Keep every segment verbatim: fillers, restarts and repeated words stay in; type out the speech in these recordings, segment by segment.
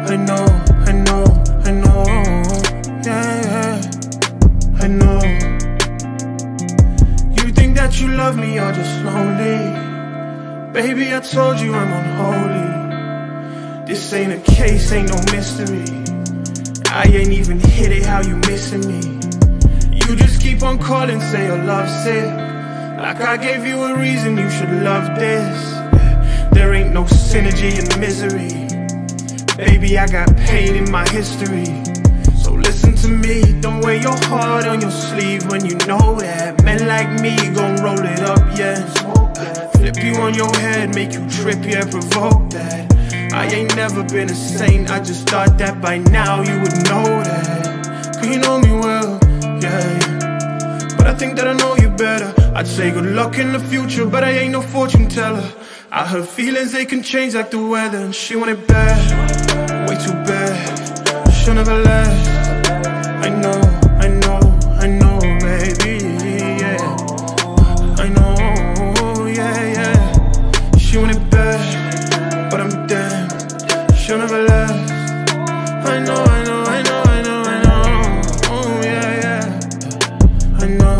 I know, I know, I know, yeah, yeah, I know. You think that you love me, you're just lonely. Baby, I told you I'm unholy. This ain't a case, ain't no mystery. I ain't even hit it how you missing me. You just keep on calling, say you're lovesick, like I gave you a reason you should love this. There ain't no synergy in misery. Baby, I got pain in my history. So listen to me, don't wear your heart on your sleeve when you know that men like me gon' roll it up, yeah. Flip you on your head, make you trip, yeah, provoke that. I ain't never been a saint, I just thought that by now you would know that. Cause you know me well, yeah, yeah. But I think that I know you better. I'd say good luck in the future, but I ain't no fortune teller. I heard feelings, they can change like the weather, and she want it bad, way too bad. She'll never last. I know, I know, I know, baby, yeah. I know, yeah, yeah. She want it bad, but I'm damn, she'll never last. I know, I know, I know, I know, I know, oh yeah, yeah. I know.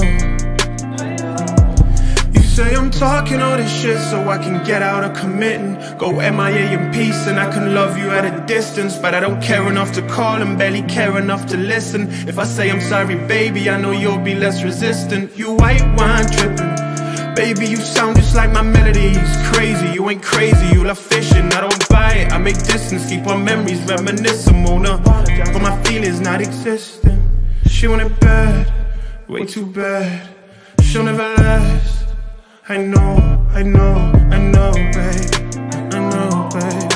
Say I'm talking all this shit so I can get out of committing. Go M I A in peace and I can love you at a distance. But I don't care enough to call and barely care enough to listen. If I say I'm sorry, baby, I know you'll be less resistant. You white wine tripping, baby, you sound just like my melodies. Crazy, you ain't crazy, you love fishing. I don't buy it, I make distance, keep our memories reminiscing. Won't apologize for my feelings not existing. She want it bad, way too bad. She'll never last. I know, I know, I know, babe, I know, babe.